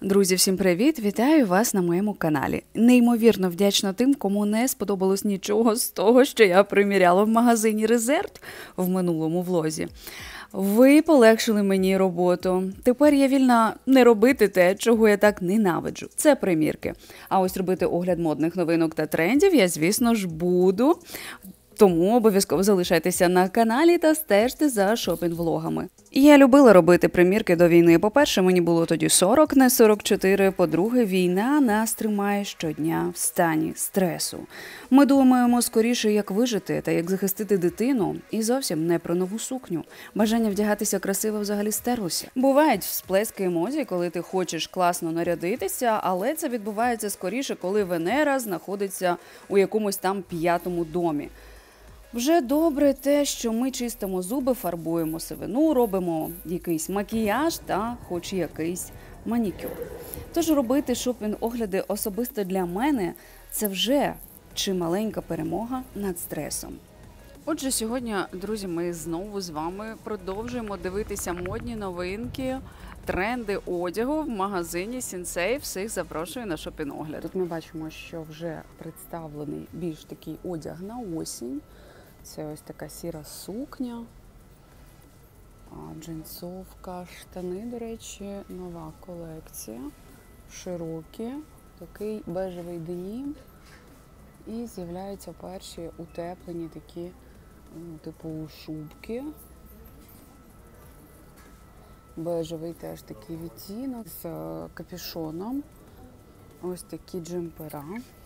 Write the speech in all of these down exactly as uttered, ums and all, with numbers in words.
Друзі, всім привіт! Вітаю вас на моєму каналі. Неймовірно вдячна тим, кому не сподобалось нічого з того, що я приміряла в магазині Резерв в минулому влозі. Ви полегшили мені роботу. Тепер я вільна не робити те, чого я так ненавиджу. Це примірки. А ось робити огляд модних новинок та трендів я, звісно ж, буду. Тому обов'язково залишайтеся на каналі та стежте за шопінг-влогами. Я любила робити примірки до війни. По-перше, мені було тоді сорок, не сорок чотири. По-друге, війна нас тримає щодня в стані стресу. Ми думаємо скоріше, як вижити та як захистити дитину. І зовсім не про нову сукню. Бажання вдягатися красиво взагалі стерлося. Бувають всплески емоцій, коли ти хочеш класно нарядитися, але це відбувається скоріше, коли Венера знаходиться у якомусь там п'ятому домі. Вже добре те, що ми чистимо зуби, фарбуємо сивину, робимо якийсь макіяж та хоч якийсь манікюр. Тож робити шопінг-огляди особисто для мене – це вже чималенька перемога над стресом. Отже, сьогодні, друзі, ми знову з вами продовжуємо дивитися модні новинки, тренди одягу в магазині Сінсей. Всіх запрошую на шопінг-огляд. Тут ми бачимо, що вже представлений більш такий одяг на осінь. Це ось така сіра сукня, джинсовка, штани, до речі, нова колекція, широкі, такий бежевий денім. І з'являються перші утеплені такі, ну, типу шубки. Бежевий теж такий відтінок з капюшоном. Ось такі джемпера.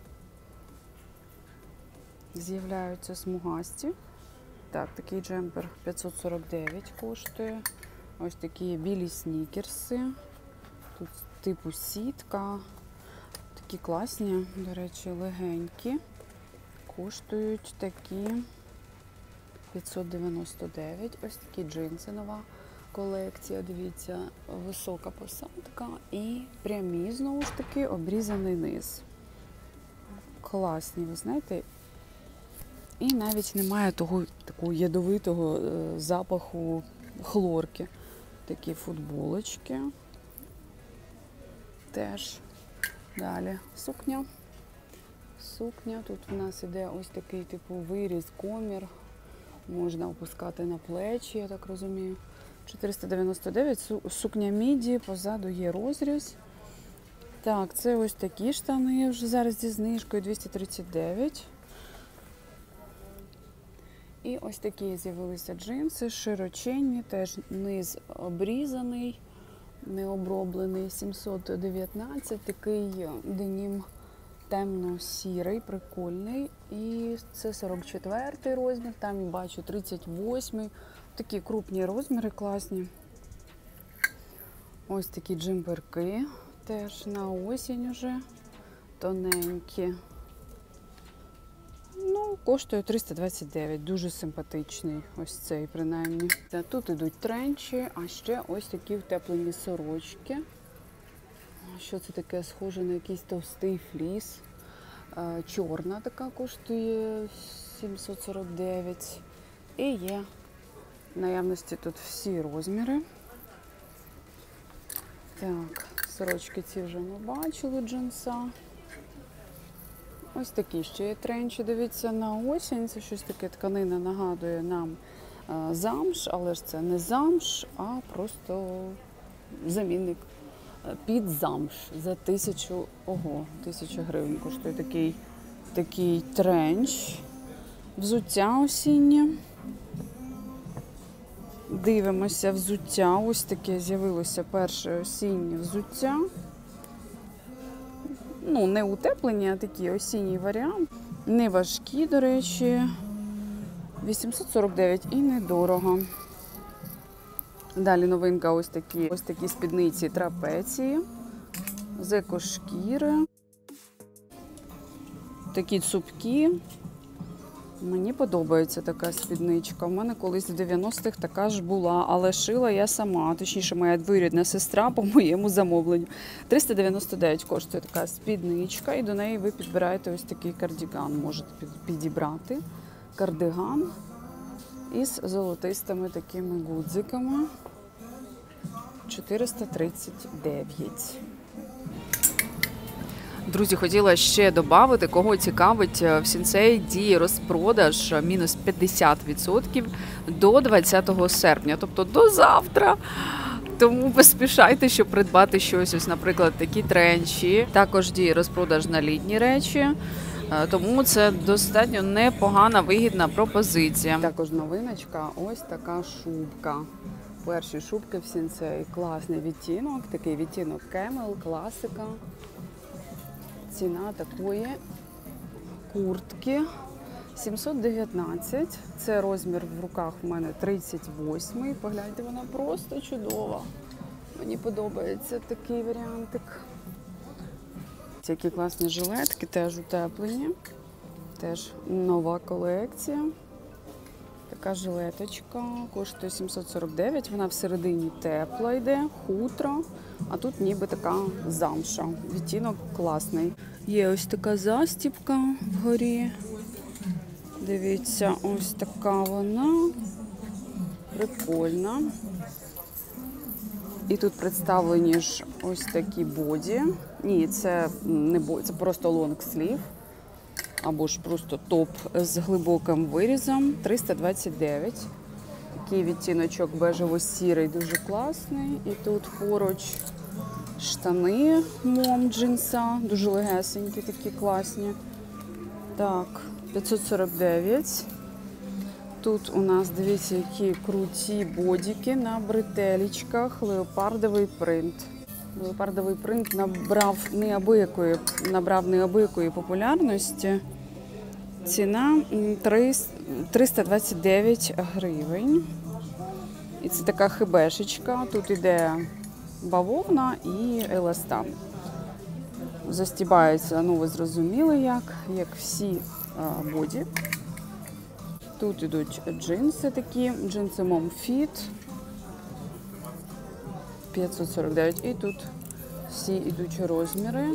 З'являються смугасті. Так, такий джемпер п'ятсот сорок дев'ять коштує. Ось такі білі снікерси. Тут типу сітка. Такі класні, до речі, легенькі. Коштують такі п'ятсот дев'яносто дев'ять. Ось такі джинси, нова колекція. Дивіться, висока посадка і прямі, знову ж таки, обрізаний низ. Класні, ви знаєте. І навіть немає того такого ядовитого е, запаху хлорки. Такі футболочки. Теж. Далі сукня. Сукня. Тут у нас іде ось такий типу виріз, комір. Можна опускати на плечі, я так розумію. чотириста дев'яносто дев'ять. Сукня міді, позаду є розріз. Так, це ось такі штани вже зараз зі знижкою двісті тридцять дев'ять. І ось такі з'явилися джинси, широченні, теж низ обрізаний, не оброблений, сімсот дев'ятнадцять, такий денім темно-сірий, прикольний. І це сорок четвертий розмір, там я бачу тридцять восьмий, такі крупні розміри, класні. Ось такі джемперки, теж на осінь уже, тоненькі. Ну, коштує триста двадцять дев'ять, дуже симпатичний ось цей принаймні. Тут ідуть тренчі, а ще ось такі втеплені сорочки. Що це таке, схоже на якийсь товстий фліс. Чорна така коштує сімсот сорок дев'ять. І є в наявності тут всі розміри. Так, сорочки ці вже ми бачили, джинса. Ось такі ще є тренчі, дивіться, на осінь. Це щось таке, тканина нагадує нам а, замш, але ж це не замш, а просто замінник під замш за тисячу, ого, тисячу гривень коштує такий, такий тренч. Взуття осіннє. Дивимося взуття. Ось таке з'явилося перше осіннє взуття. Ну, не утеплені, а такий осінній варіант. Не важкі, до речі. вісімсот сорок дев'ять і недорого. Далі новинка ось такі, ось такі спідниці трапеції. З екошкіри. Такі цупкі. Мені подобається така спідничка. У мене колись в дев'яностих така ж була, але шила я сама, точніше моя двоюрідна сестра по моєму замовленню. триста дев'яносто дев'ять коштує така спідничка, і до неї ви підбираєте ось такий кардиган, можете підібрати. Кардиган із золотистими такими гудзиками. чотириста тридцять дев'ять. Друзі, хотіла ще додати, кого цікавить, в Сінсей діє розпродаж мінус п'ятдесят відсотків до двадцятого серпня, тобто до завтра. Тому поспішайте, щоб придбати щось, ось, наприклад, такі тренчі. Також діє розпродаж на літні речі, тому це достатньо непогана, вигідна пропозиція. Також новиночка, ось така шубка. Перші шубки в Сінсей. Класний відтінок, такий відтінок Camel, класика. Ціна такої куртки сімсот дев'ятнадцять. Це розмір в руках в мене тридцять восьмий. Погляньте, вона просто чудова. Мені подобається такий варіантик. Такі класні жилетки, теж утеплені. Теж нова колекція. Така жилеточка коштує сімсот сорок дев'ять. Вона всередині тепла йде, хутро. А тут ніби така замша. Відтінок класний. Є ось така застібка вгорі. Дивіться, ось така вона. Прикольна. І тут представлені ж ось такі боді. Ні, це не боді, це просто лонгслів. Або ж просто топ з глибоким вирізом. триста двадцять дев'ять. Такий відтіночок бежево-сірий, дуже класний. І тут поруч штани мом джинса, дуже легесенькі, такі класні. Так, п'ятсот сорок дев'ять. Тут у нас, дивіться, які круті бодіки на бретелечках, леопардовий принт. Леопардовий принт набрав неабиякої, набрав неабиякої популярності. Ціна триста двадцять дев'ять гривень. І це така хебешечка. Тут іде бавовна і еластан. Застібається, ну ви зрозуміли як, як всі а, боді. Тут ідуть джинси такі, джинси Mom Fit. п'ятсот сорок дев'ять. І тут всі ідуть розміри.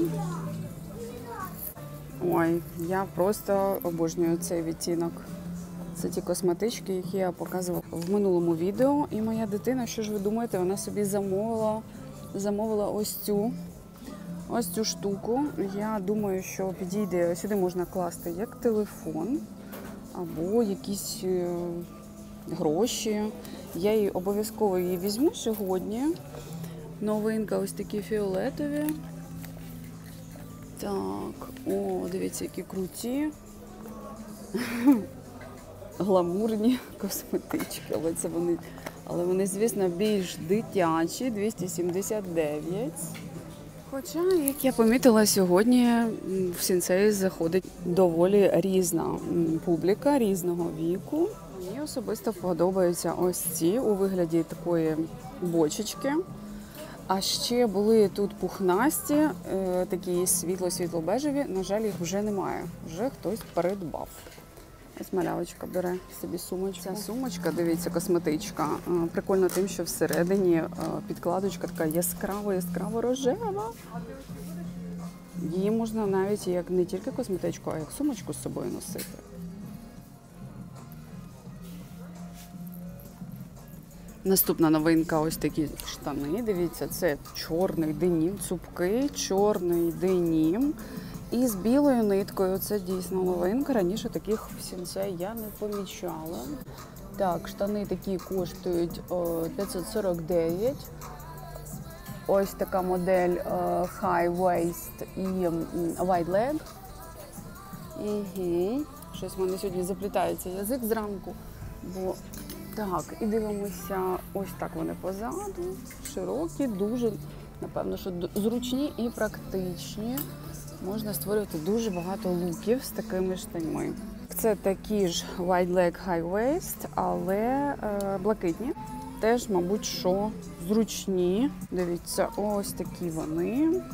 Ой, я просто обожнюю цей відтінок. Це ті косметички, які я показувала в минулому відео. І моя дитина, що ж ви думаєте, вона собі замовила, замовила ось цю, ось цю штуку. Я думаю, що підійде, сюди можна класти як телефон, або якісь е, гроші. Я її обов'язково її візьму сьогодні. Новинка ось такі фіолетові. Так, о, дивіться, які круті. Гламурні косметички, але це вони, але вони, звісно, більш дитячі, двісті сімдесят дев'ять. Хоча, як я помітила, сьогодні в Сінсей заходить доволі різна публіка, різного віку. Мені особисто подобаються ось ці у вигляді такої бочечки. А ще були тут пухнасті, такі світло-світло-бежеві, на жаль, їх вже немає, вже хтось передбав. Ось малявочка бере собі сумочку. Ця сумочка, дивіться, косметичка. Прикольно тим, що всередині підкладочка така яскраво-яскраво рожева. Її можна навіть як не тільки косметичку, а як сумочку з собою носити. Наступна новинка, ось такі штани. Дивіться, це чорний денім, цупкий чорний денім. І з білою ниткою, це дійсно новинка. Раніше таких в Сінсей я не помічала. Так, штани такі коштують п'ятсот сорок дев'ять. Ось така модель High Waist і Wide Leg. Угу. Щось в мене сьогодні заплітається язик зранку. Бо... Так, і дивимося, ось так вони позаду. Широкі, дуже, напевно, що зручні і практичні. Можна створювати дуже багато луків з такими штаньми. Це такі ж Wide Leg High Waist, але е, блакитні. Теж, мабуть, що зручні. Дивіться, ось такі вони.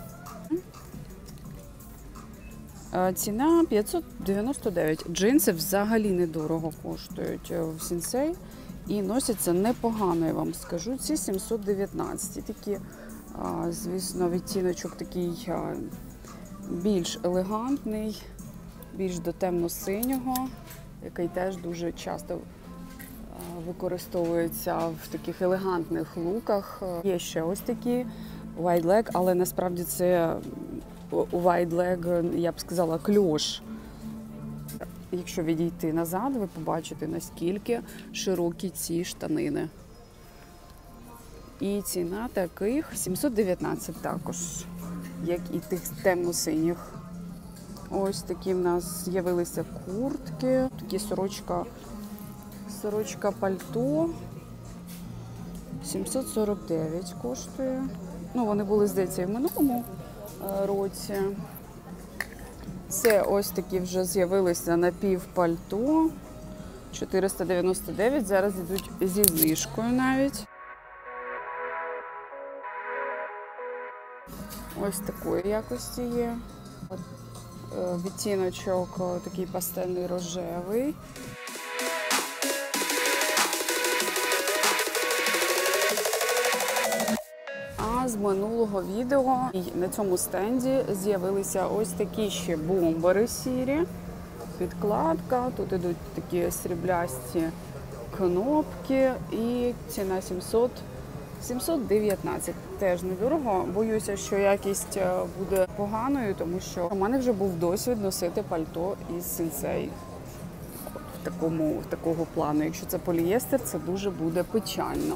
Е, ціна п'ятсот дев'яносто дев'ять. Джинси взагалі недорого коштують в Сінсей. І носяться непогано, я вам скажу. Ці сімсот дев'ятнадцять. Такі, е, звісно, відтіночок такий... Е, більш елегантний, більш до темно-синього, який теж дуже часто використовується в таких елегантних луках. Є ще ось такі Wide Leg, але насправді це wide leg, я б сказала, кльош. Якщо відійти назад, ви побачите, наскільки широкі ці штанини. І ціна таких сімсот дев'ятнадцять також, як і тих темно-синіх. Ось такі в нас з'явилися куртки, такі сорочка, сорочка пальто. сімсот сорок дев'ять коштує. Ну, вони були, здається, і в минулому році. Це ось такі вже з'явилися напівпальто. чотириста дев'яносто дев'ять, зараз йдуть зі знижкою навіть. Ось такої якості є. Відтіночок такий пастельний рожевий. А з минулого відео на цьому стенді з'явилися ось такі ще бомбери сірі. Підкладка, тут ідуть такі сріблясті кнопки і ціна сімсот, сімсот дев'ятнадцять. Теж недорого. Боюся, що якість буде поганою, тому що у мене вже був досвід носити пальто із сенсей в такому, в такого плану. Якщо це полієстер, це дуже буде печально.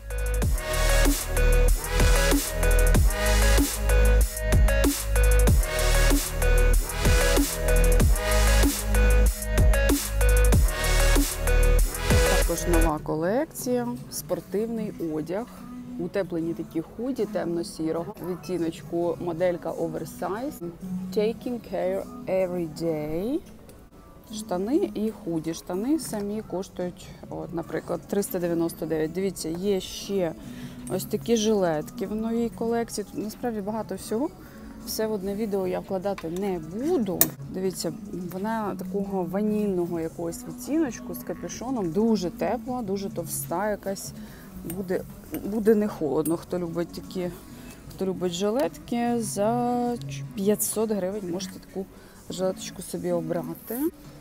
Також нова колекція, спортивний одяг, утеплені такі худі темно-сірого, відтіночку моделька Oversize, Taking Care Every Day. Штани і худі. Штани самі коштують, от, наприклад, триста дев'яносто дев'ять. Дивіться, є ще ось такі жилетки в новій колекції. Тут насправді багато всього. Все в одне відео я вкладати не буду. Дивіться, вона такого ванільного якогось відтіночку з капюшоном. Дуже тепла, дуже товста якась. Буде, буде не холодно, хто любить такі, хто любить жилетки. За п'ятсот гривень можете таку жилеточку собі обрати.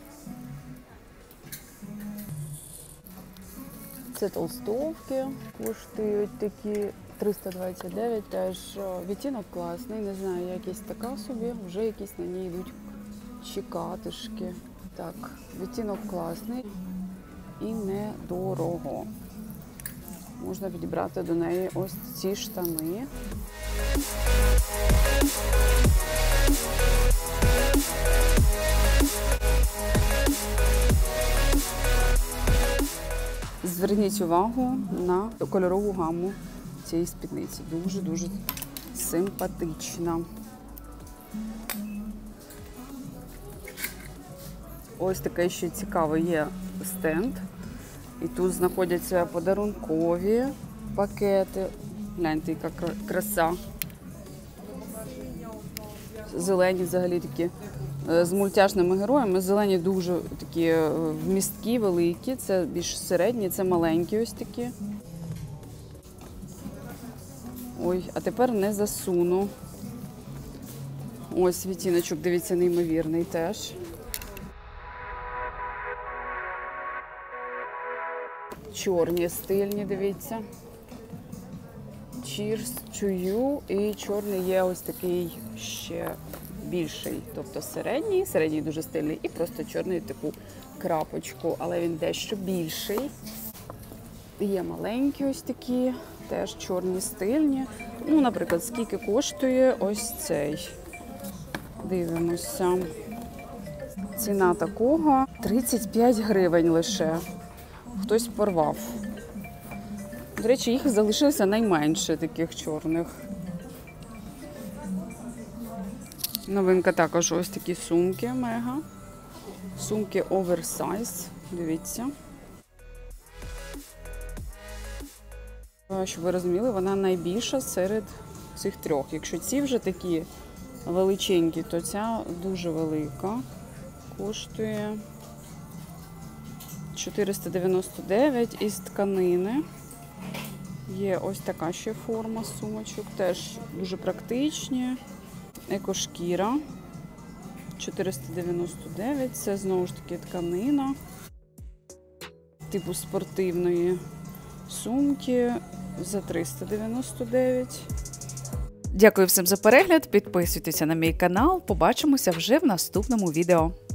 Це толстовки, коштують такі триста двадцять дев'ять, теж відтінок класний, не знаю, якісь така собі, вже якісь на ній йдуть чекатишки. Так, відтінок класний і недорого. Можна підібрати до неї ось ці штани. Зверніть увагу на кольорову гаму цієї спідниці. Дуже-дуже симпатична. Ось такий ще цікавий є стенд. І тут знаходяться подарункові пакети. Гляньте, яка краса. Зелені взагалі такі з мультяшними героями. Зелені дуже такі вмісткі, великі. Це більш середні, це маленькі ось такі. Ой, а тепер не засуну. Ось відтіночок, дивіться, неймовірний теж. Чорні стильні, дивіться. Cheers to you. І чорний є ось такий ще більший, тобто середній, середній дуже стильний, і просто чорний таку крапочку, але він дещо більший. Є маленькі ось такі, теж чорні стильні. Ну, наприклад, скільки коштує ось цей. Дивимося. Ціна такого тридцять п'ять гривень лише. Хтось порвав. До речі, їх залишилося найменше таких чорних. Новинка також ось такі сумки мега. Сумки Oversize. Дивіться. Щоб ви розуміли, вона найбільша серед цих трьох. Якщо ці вже такі величенькі, то ця дуже велика. Коштує чотириста дев'яносто дев'ять із тканини. Є ось така ще форма сумочок, теж дуже практичні. Екошкіра, чотириста дев'яносто дев'ять, це знову ж таки тканина, типу спортивної сумки за триста дев'яносто дев'ять. Дякую всім за перегляд, підписуйтеся на мій канал, побачимося вже в наступному відео.